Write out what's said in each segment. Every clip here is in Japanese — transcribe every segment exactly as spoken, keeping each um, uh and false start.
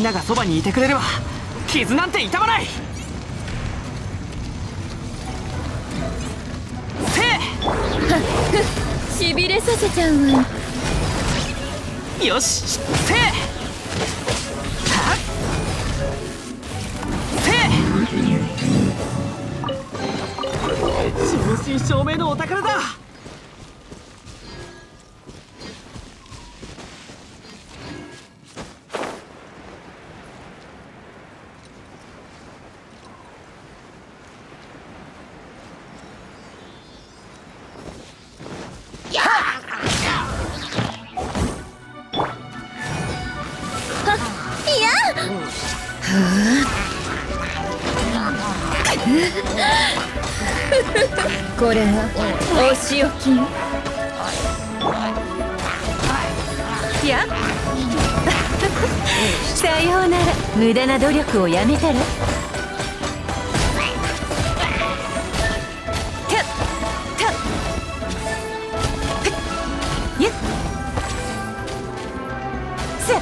ながそばにいてくれれば傷なんて痛まない。せえ、しびれさせちゃうわよ。 よし、せえはっせえ、正真正銘のお宝だ。 これはお仕置きよ。やっさようなら。無駄な努力をやめたら。たたやっさ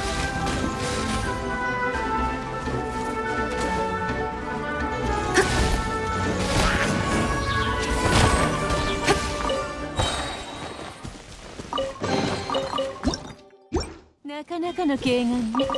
なかなかの軽眼ね。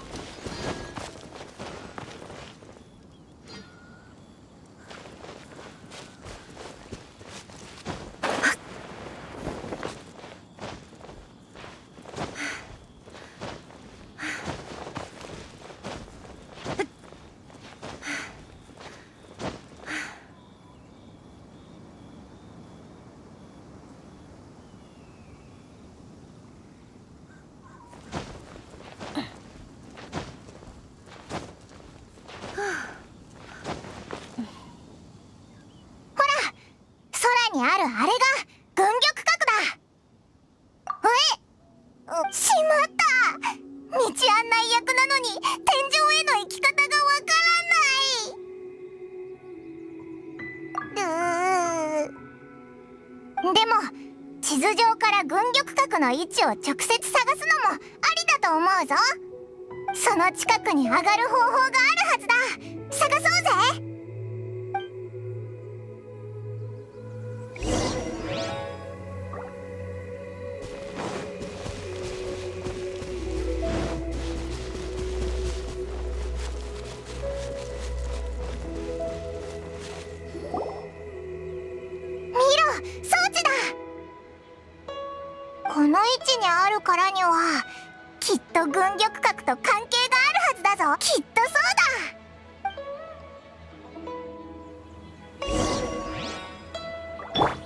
にあるあれが軍玉閣だ。えっ、しまった。道案内役なのに天井への行き方がわからない。うーでも地図上から軍玉閣の位置を直接探すのもありだと思うぞ。その近くに上がる方法があるはずだ。探そうぜ。この位置にあるからにはきっと軍玉閣と関係があるはずだぞ。きっとそうだ。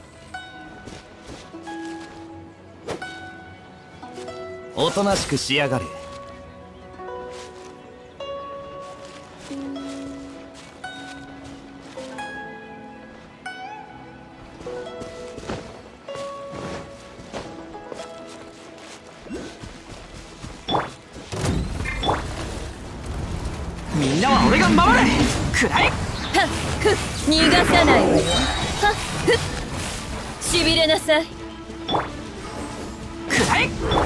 おとなしくしやがれ。みんなは俺が守れ。くらえ。はっふっ逃がさないわよ。はっふっしびれなさい。 くらえ。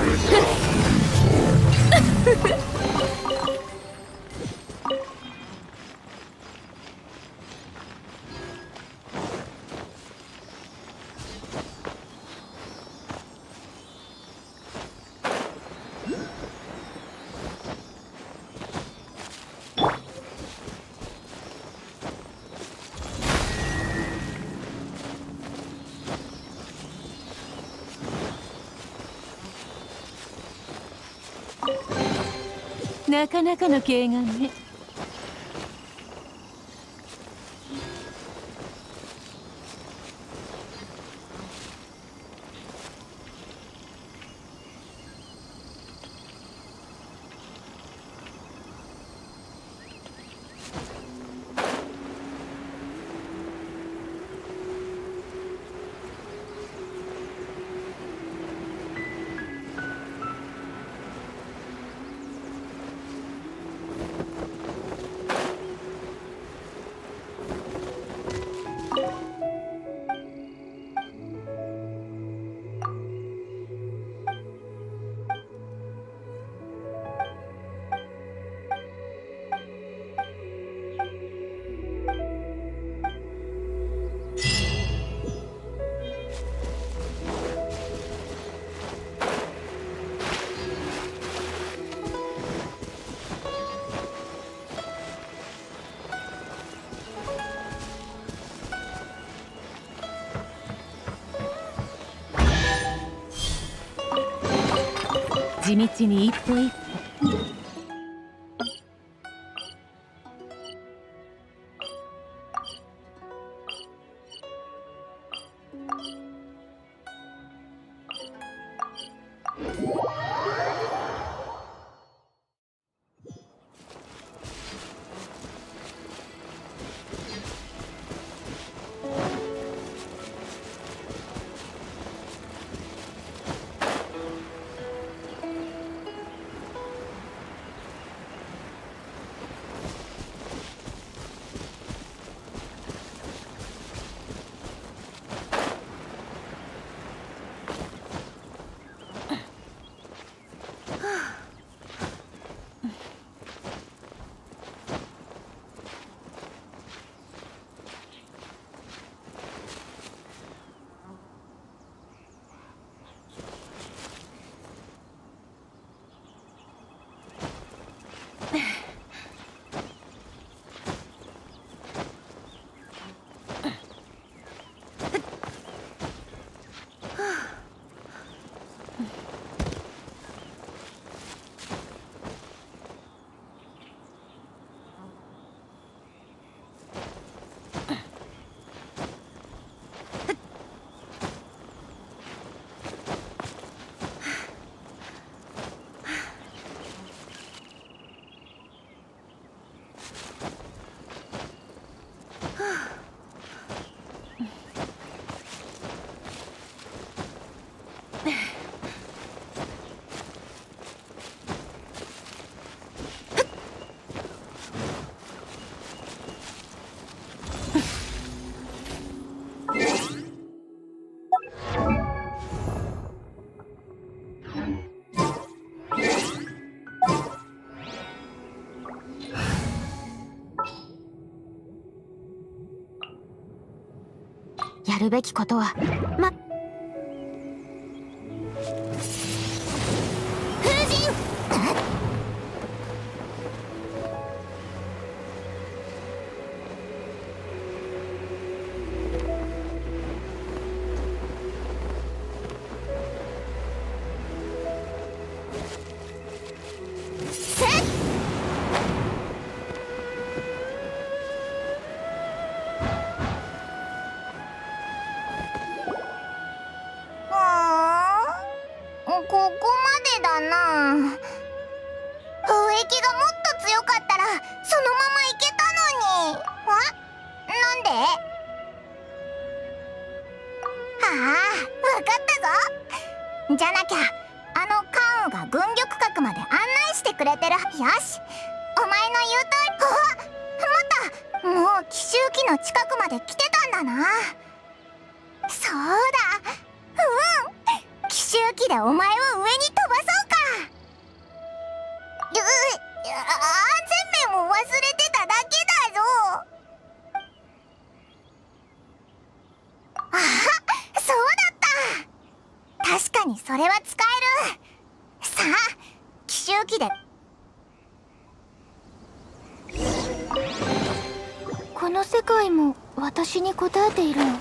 なかなかの軽眼ね。 地道に一歩一歩。 やるべきことはま風神。ここまでだな。貿易がもっと強かったらそのままいけたのに。あ、なんで？ああ、わかったぞ。じゃなきゃあの関羽が軍玉閣まで案内してくれてる。よし、お前の言う通り。あ、またもう奇襲機の近くまで来てたんだな。そうだ、うん、奇襲機でお前を上に飛ばそうか。う安全面を忘れてただけだぞ。あ、そうだった。確かにそれは使える。さあ、奇襲機で。この世界も私に応えているの？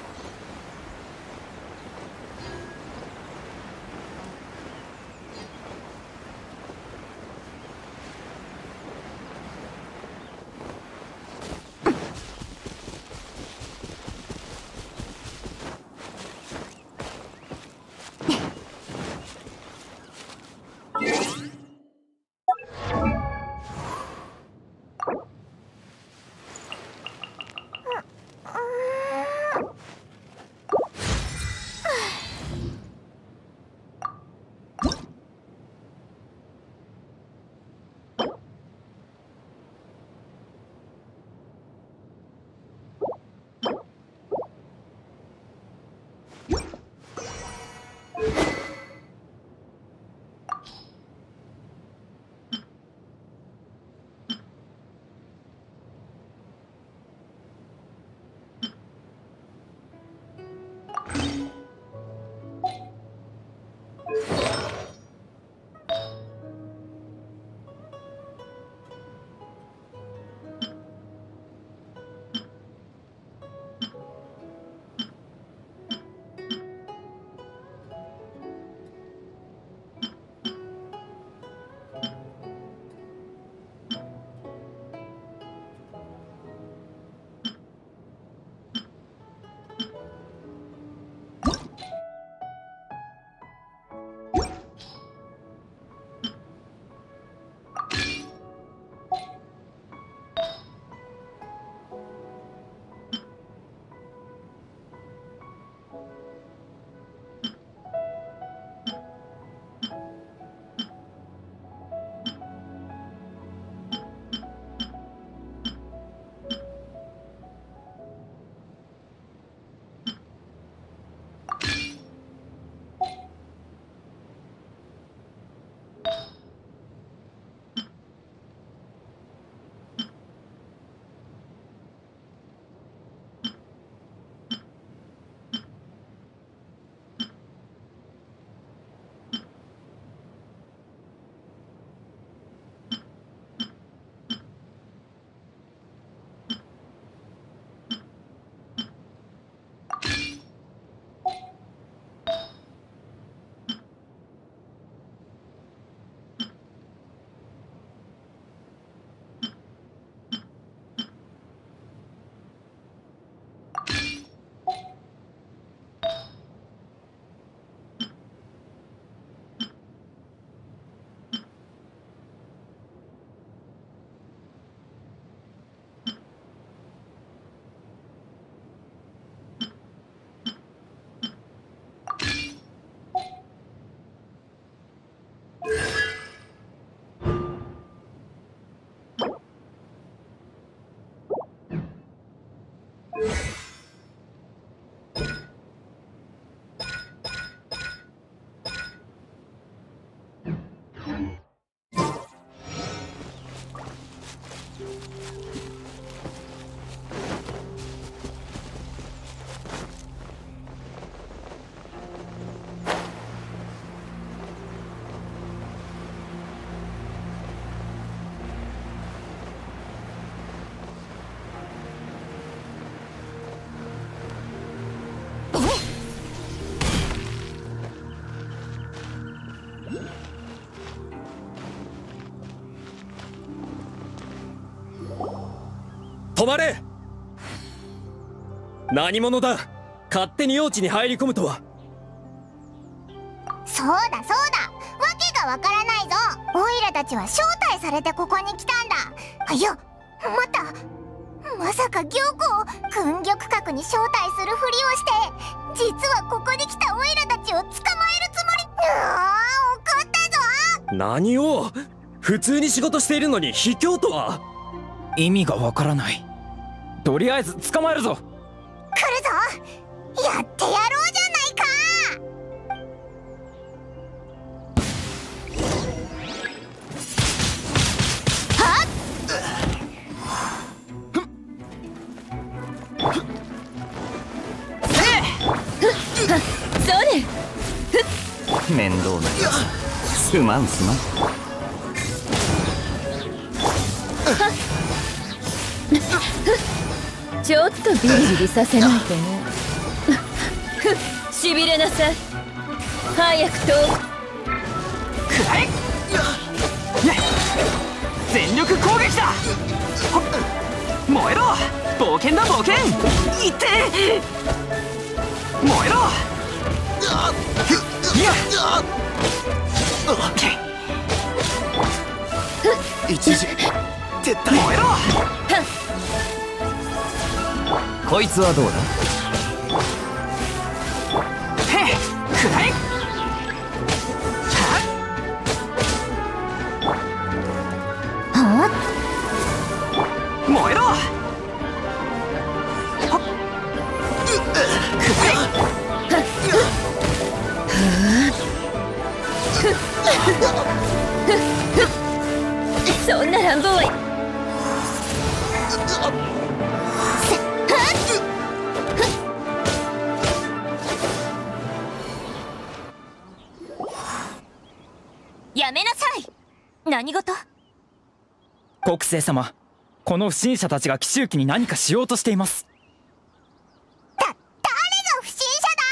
止まれ。何者だ、勝手に用地に入り込むとは。 そうだそうだ、わけがわからないぞ。オイラたちは招待されてここに来たんだ。あ、いや、待った、まさか行子を軍玉閣に招待するふりをして、実はここに来たオイラたちを捕まえるつもり。ああ、怒ったぞ。 何を、普通に仕事しているのに卑怯とは。 意味がわからない。とりあえず捕まえるぞ。 来るぞ、やってやろうじゃないか。はっ、 それ。 面倒なやつ、すまんすまん。 ちょっとビリビリさせないとね。しびれなさい。早くと。 くらえ。全力攻撃だ。燃えろ、冒険だ冒険。いって燃えろ。いや一時撤退。 燃えろ。 こいつはどうだ。 へっ、くらえ。 はっ、 燃えろ。 そんな乱暴は。 やめなさい。何事？ 国政様、この不審者たちが奇襲記に何かしようとしています。 だ、誰が不審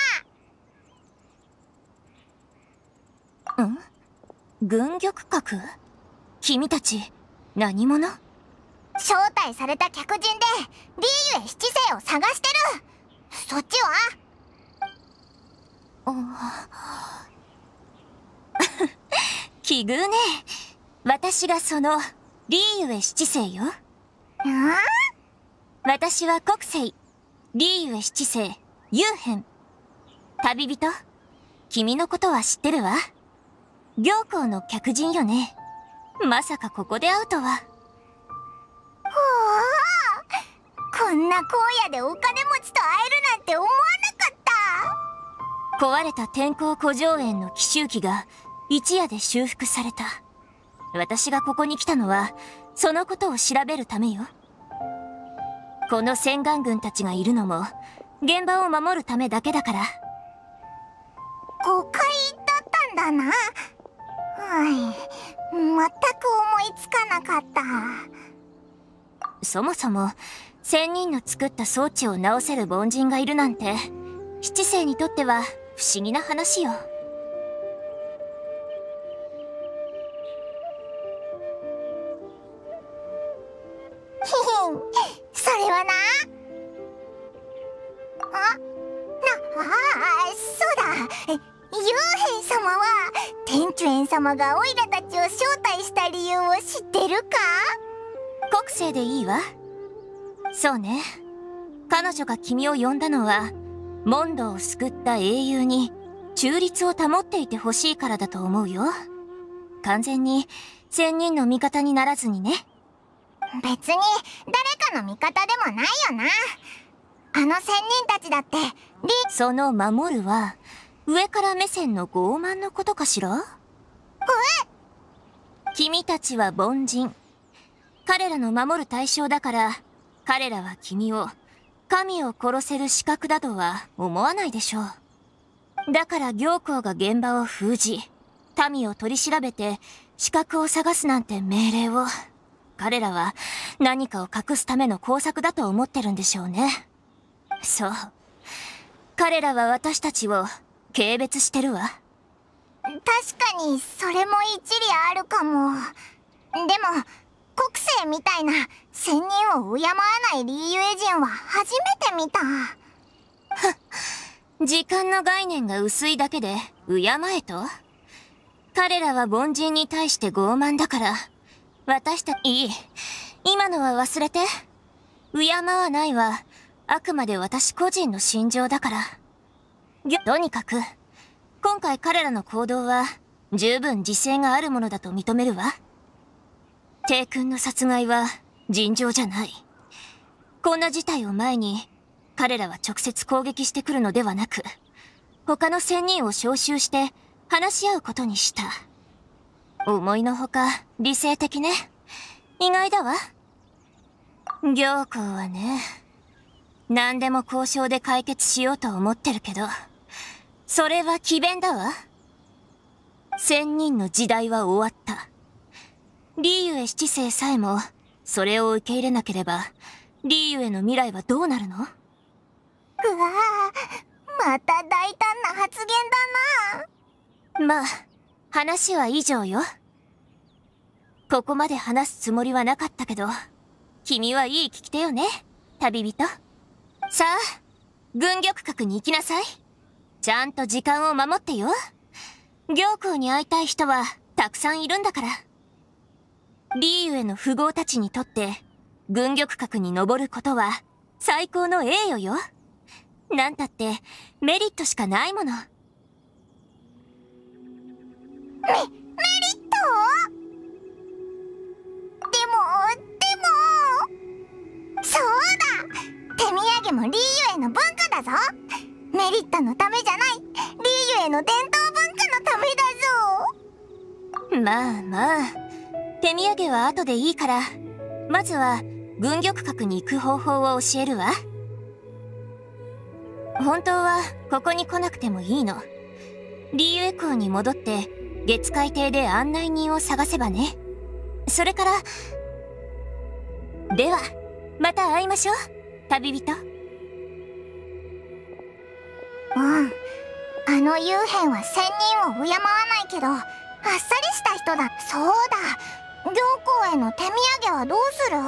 者だ。 ん？軍玉閣？君たち何者？ 招待された客人でリーユエ七世を探してる。そっちは？ 奇遇ね。私がそのリーユエ七世よ。 うん？ 私は国政リーユエ七世ユーヘン。旅人、君のことは知ってるわ。行幸の客人よね。まさかここで会うとは。 ほう、こんな荒野でお金持ちと会えるなんて思わなかった。 壊れた天候古城園の奇襲記が一夜で修復された。私がここに来たのはそのことを調べるためよ。この洗顔軍たちがいるのも現場を守るためだけだから。 誤解だったんだな。はい、全く思いつかなかった。 そもそも仙人の作った装置を直せる凡人がいるなんて七世にとっては不思議な話よ。 ひひん、それはな。あ、な、ああ、そうだ。ユーヘン様は天中園様がオイラたちを招待した理由を知ってるか？ 国政でいいわ。そうね。彼女が君を呼んだのはモンドを救った英雄に中立を保っていてほしいからだと思うよ。完全に仙人の味方にならずにね。 別に誰かの味方でもないよな。あの仙人たちだってリその守るは上から目線の傲慢のことかしら？ え？ 君たちは凡人。彼らの守る対象だから彼らは君を神を殺せる資格だとは思わないでしょう。だから行幸が現場を封じ民を取り調べて資格を探すなんて命令を彼らは何かを隠すための工作だと思ってるんでしょうね。そう。彼らは私たちを軽蔑してるわ。 確かにそれも一理あるかも。でもこ国生みたいな仙人を敬わないリーユエ人は初めて見た。 時間の概念が薄いだけで敬えと？彼らは凡人に対して傲慢だから、私たち、いい。今のは忘れて。敬わないは、あくまで私個人の心情だから。とにかく、今回彼らの行動は、十分自制があるものだと認めるわ。帝君の殺害は、尋常じゃない。こんな事態を前に、彼らは直接攻撃してくるのではなく、他の仙人を招集して、話し合うことにした。思いのほか理性的ね。意外だわ。行幸はね、何でも交渉で解決しようと思ってるけど、それは詭弁だわ。仙人の時代は終わった。リーユエ七世さえもそれを受け入れなければ、リーユエの未来はどうなるの？ うわぁ、また大胆な発言だな。 まあ、話は以上よ。ここまで話すつもりはなかったけど、君はいい聞き手よね、旅人。さあ、軍玉閣に行きなさい。ちゃんと時間を守ってよ。行幸に会いたい人はたくさんいるんだから。リーユエの富豪たちにとって、軍玉閣に登ることは最高の栄誉よ。なんたってメリットしかないもの。 メ、メリット？でも、でも、そうだ！手土産もリーユエの文化だぞ。メリットのためじゃない、リーユエの伝統文化のためだぞ。 まあまあ、手土産は後でいいから、まずは軍玉閣に行く方法を教えるわ。本当はここに来なくてもいいの。リーユエ港に戻って月海邸で案内人を探せばね。それから、ではまた会いましょう、旅人。 うん、あの幽変は仙人を敬わないけど、あっさりした人だ。そうだ、行幸への手土産はどうする？う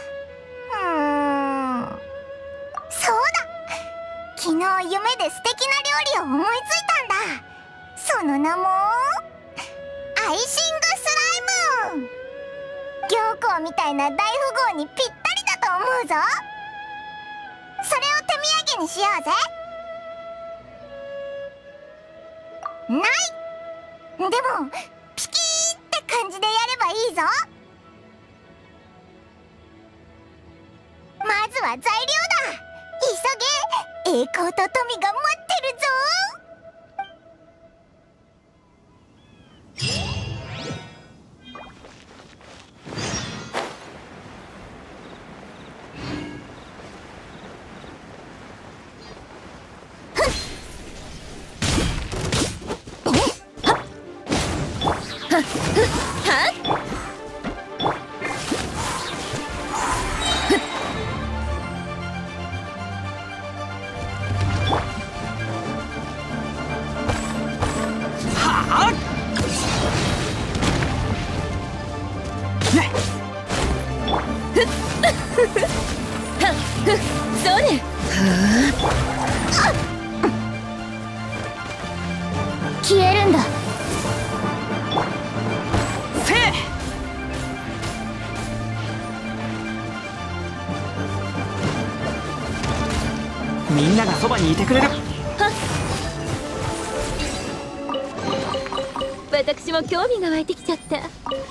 ーん、そうだ、昨日夢で素敵な料理を思いついたんだ。その名もアイシングスライム。行幸みたいな大富豪にぴったりだと思うぞ。それを手土産にしようぜ。ない。でもピキーって感じでやればいいぞ。まずは材料だ。急げ、栄光と富が待ってるぞ。 それ。 消えるんだ。 せえ。みんながそばにいてくれる。 私も興味が湧いてきちゃった。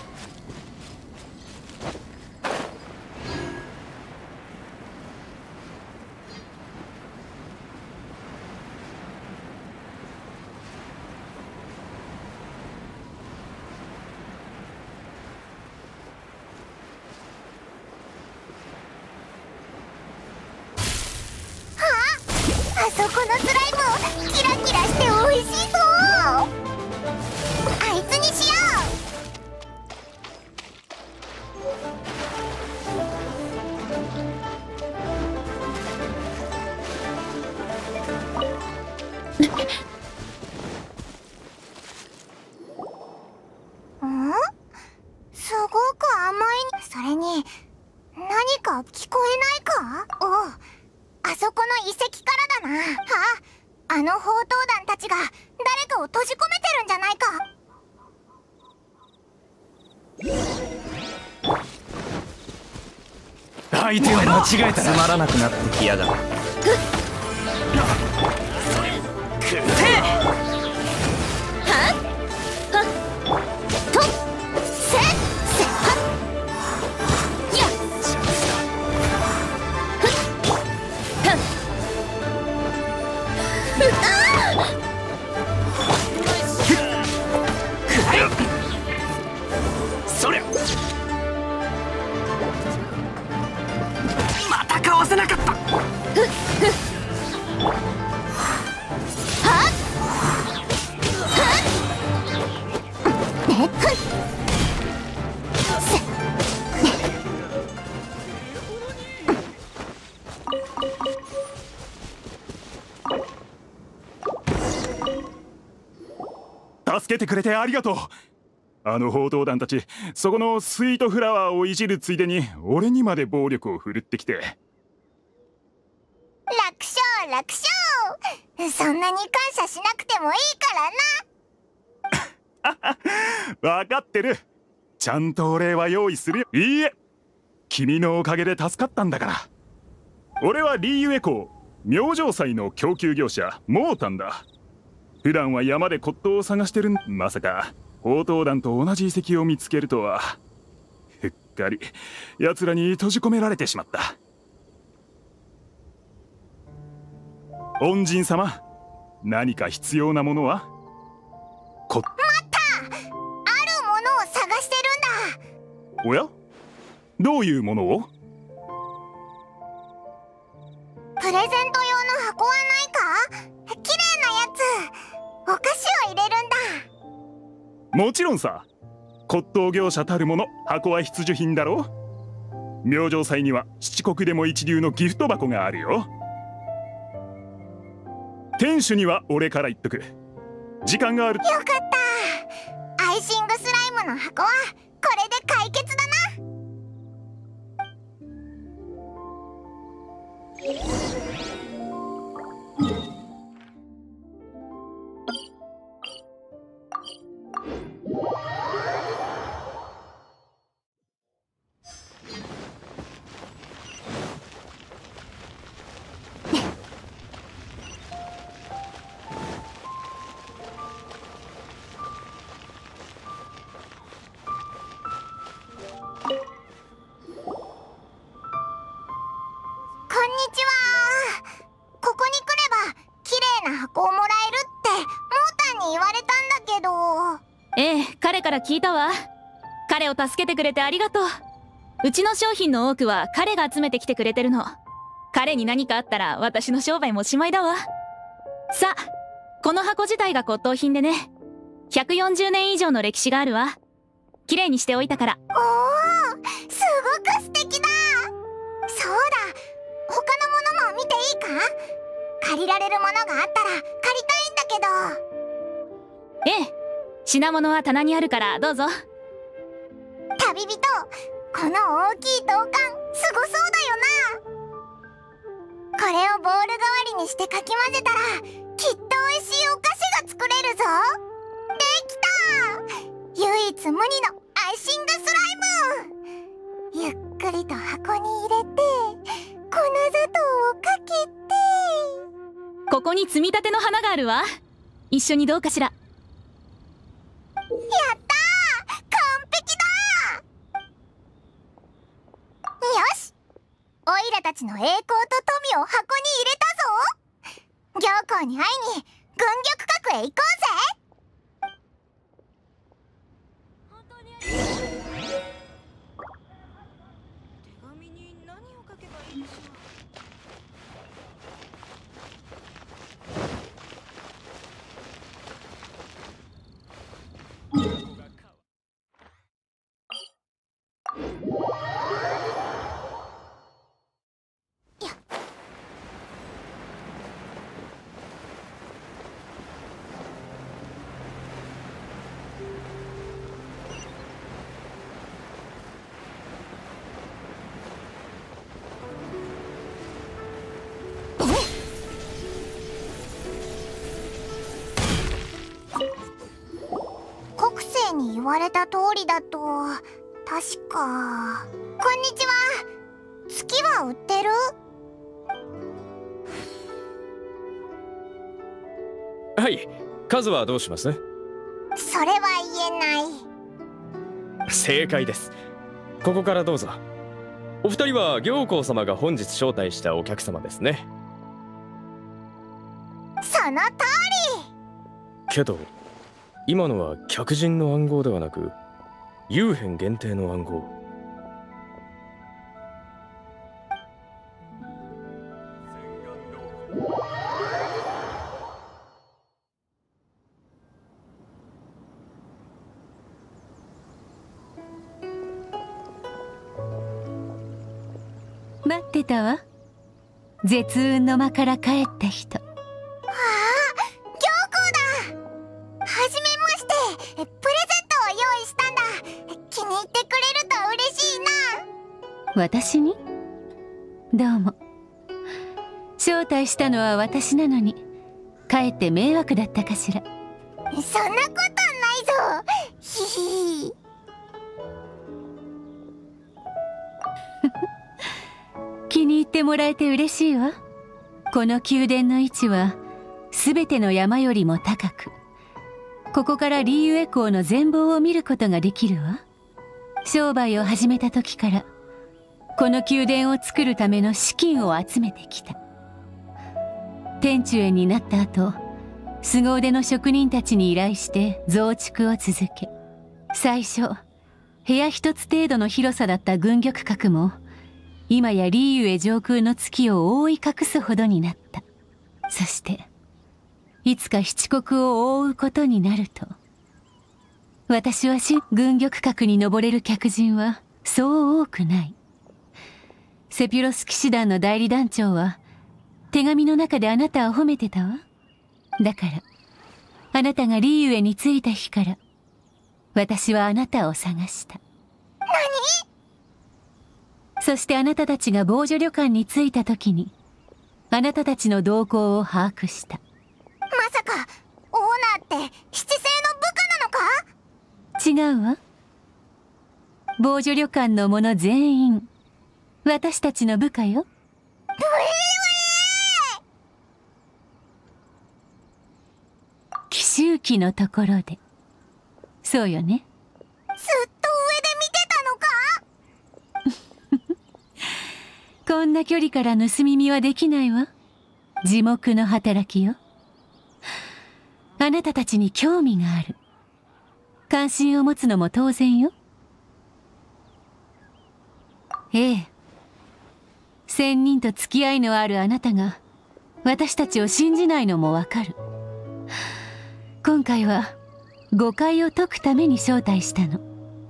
あそこのスライムキラキラして美味しそう。あいつにしよう。ん？すごく甘い。それにあ、あの宝刀団たちが誰かを閉じ込めてるんじゃないか。 相手を間違えたらつまらなくなってきやがる。 そりゃまたかわせなかった。 助けてくれてありがとう。あの宝刀団たち、そこのスイートフラワーをいじるついでに俺にまで暴力を振るってきて。 楽勝楽勝、そんなに感謝しなくてもいいからな。分かってる。ちゃんとお礼は用意するよ。いいえ、君のおかげで助かったんだから。俺はリーユエコー明星祭の供給業者モータンだ。普段は山で骨董を探してるん。まさか宝刀団と同じ遺跡を見つけるとは。うっかり奴らに閉じ込められてしまった。恩人様、何か必要なものは？こ待った、あるものを探してるんだ。 おや？どういうものを？ プレゼント用の箱はないか？綺麗なやつ、お菓子を入れるんだ。 もちろんさ。骨董業者たるもの、箱は必需品だろう。明星祭には七国でも一流のギフト箱があるよ。店主には俺から言っとく。時間がある。 よかった。アイシングスライムの箱はこれで解決だな。こんにちは。ここに来れば綺麗な箱をもらえるってモータンに言われたんだけど。 ええ、彼から聞いたわ。彼を助けてくれてありがとう。うちの商品の多くは彼が集めてきてくれてるの。彼に何かあったら私の商売もおしまいだわ。さあ、この箱自体が骨董品でね、ひゃくよんじゅうねん以上の歴史があるわ。綺麗にしておいたから。 おお、すごく素敵だ。そうだ、他のものも見ていいか？借りられるものがあったら借りたいんだけど。 ええ、品物は棚にあるからどうぞ。 旅人、この大きい銅管すごそうだよな。これをボール代わりにしてかき混ぜたらきっと美味しいお菓子が作れるぞ。できた！唯一無二のアイシングスライム。ゆっくりと箱に入れて粉砂糖をかけて。 ここに積み立ての花があるわ。一緒にどうかしら。 やったー、完璧だ。よし、オイラたちの栄光と富を箱に入れたぞ。行幸に会いに軍玉閣へ行こうぜ。 われた通りだと確か。こんにちは。月は売ってる？ はい、数はどうします？ それは言えない。 正解です。ここからどうぞ。お二人は行幸様が本日招待したお客様ですね。 その通けど今のは客人の暗号ではなく幽変限定の暗号。 待ってたわ。絶運の間から帰った人。 り。ああ、行幸だ。はじめまして。プレゼントを用意したんだ。気に入ってくれると嬉しいな。 私に？どうも。招待したのは私なのに、かえって迷惑だったかしら。 そんなことないぞ。ひひ。 気に入ってもらえて嬉しいわ。この宮殿の位置は全ての山よりも高く、ここからリーユエ港の全貌を見ることができるわ。商売を始めた時からこの宮殿を作るための資金を集めてきた。天中園になった後、凄腕の職人たちに依頼して増築を続け、最初部屋一つ程度の広さだった軍玉閣も今やリーユエ上空の月を覆い隠すほどになった。そしていつか七国を覆うことになると、私はし軍玉閣に登れる客人はそう多くない。セピュロス騎士団の代理団長は手紙の中であなたを褒めてたわ。だからあなたがリーユエに着いた日から私はあなたを探した。 何？ そしてあなたたちが防除旅館に着いた時にあなたたちの動向を把握した。 まさかオーナーって七星の部下なのか？ 違うわ。防除旅館の者全員私たちの部下よ。 うえー奇襲記のところで。そうよね。 ずっと上で見てたのか？ こんな距離から盗み見はできないわ。耳目の働きよ。あなたたちに興味がある。関心を持つのも当然よ。ええ。仙人と付き合いのあるあなたが私たちを信じないのもわかる。今回は誤解を解くために招待したの。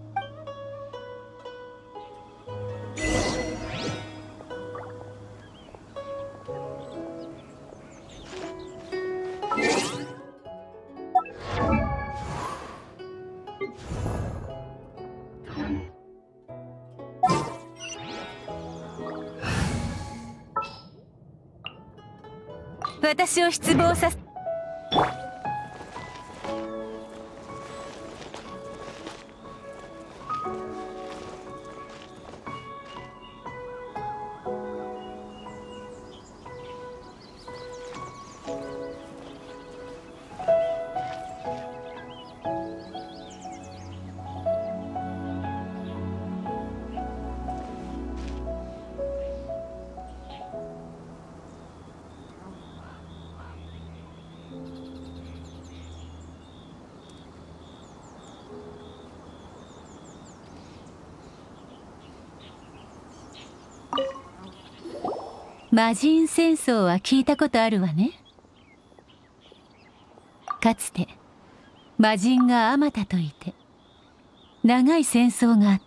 私を失望させ魔人戦争は聞いたことあるわね。かつて魔人があまたといて長い戦争があった。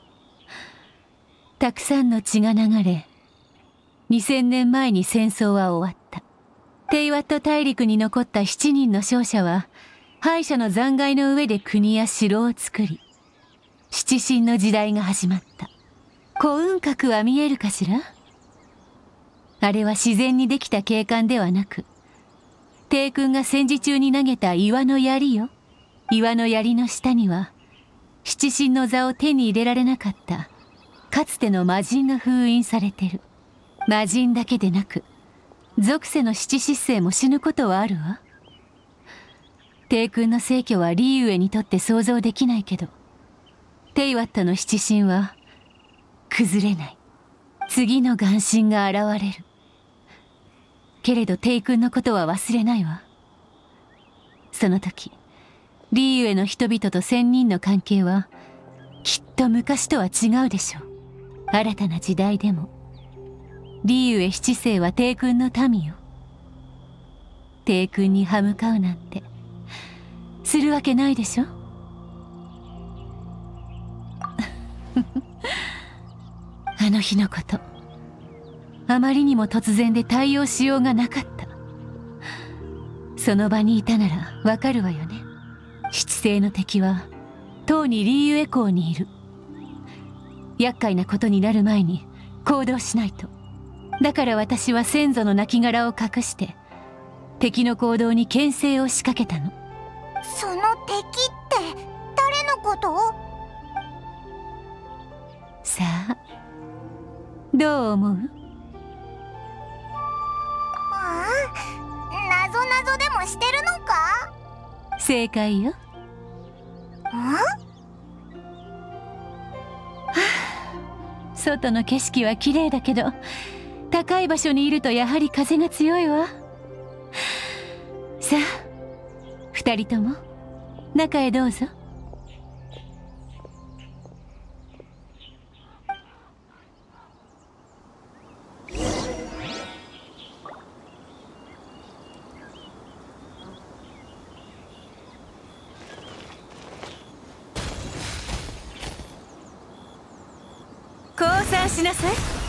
たくさんの血が流れ、にせんねんまえに戦争は終わった。テイワット大陸に残ったしちにんの勝者は敗者の残骸の上で国や城を作り、七神の時代が始まった。幸運閣は見えるかしら？あれは自然にできた景観ではなく、帝君が戦時中に投げた岩の槍よ。 岩の槍の下には七神の座を手に入れられなかったかつての魔人が封印されてる。魔人だけでなく属性の七失星も死ぬことはあるわ。帝君の逝去はリーウェにとって想像できないけど、テイワッタの七神は崩れない。次の眼神が現れる。けれど帝君のことは忘れないわ。その時リーウェの人々と仙人の関係はきっと昔とは違うでしょう。新たな時代でもリーウェ七世は帝君の民よ。帝君に歯向かうなんてするわけないでしょ。あの日のこと、あまりにも突然で対応しようがなかった。その場にいたならわかるわよね。七星の敵はとうにリーウェ港にいる。厄介なことになる前に行動しないと。だから私は先祖の亡骸を隠して敵の行動に牽制を仕掛けたの。 その敵って誰のこと？ さあ、どう思う？ ああ、なぞなぞでもしてるのか？ 正解よ。 あ？ 外の景色は綺麗だけど高い場所にいるとやはり風が強いわ。さあ二人とも中へどうぞ。降参しなさい。